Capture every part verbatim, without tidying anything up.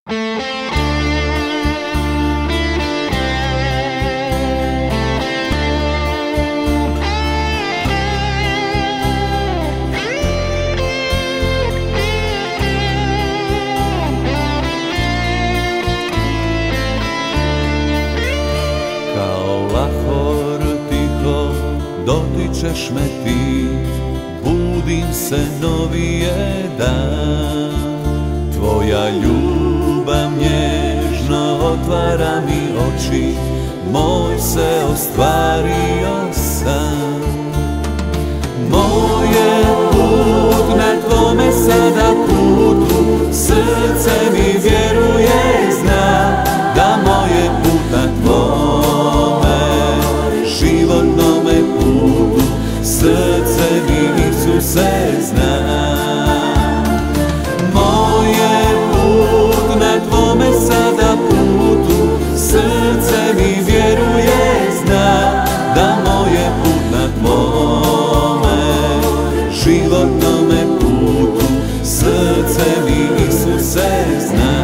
Dotičeš me ti, budim se novi je dan. Tvoja ljubav nježno otvara mi oči, moj se ostvario san. Moj je put na tvome sada putu, srce mi vjeruje, zna da moj je put na tvome životnome putu, srce mi Isuse zna. Moj je put na tvome sada putu, srce mi vjeruje, zna da moj je put na tvome životnome putu, srce mi Isuse zna.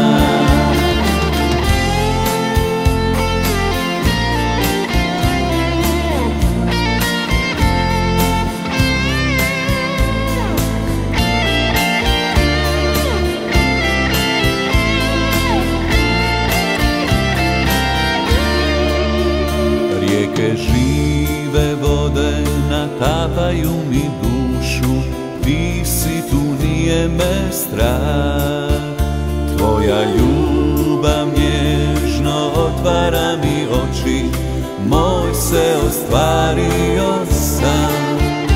Rijeke žive vode natapaju mi dušu, ti si tu, nije me strah. Tvoja ljubav nježno otvara mi oči, moj se ostvario san.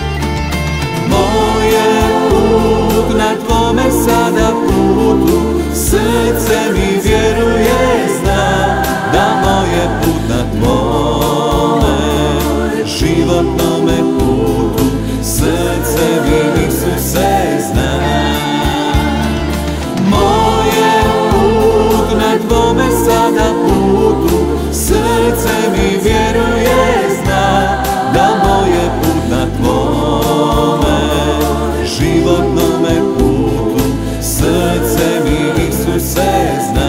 Moj je put na tvome sada putu, srce mi vjeruje, zna da moj je put na tvome životnome putu, srce mi Isuse zna. Moj je put na tvome sada putu, srce mi vjeruje, zna da moj je put na tvome životnome putu, srce mi Isuse zna.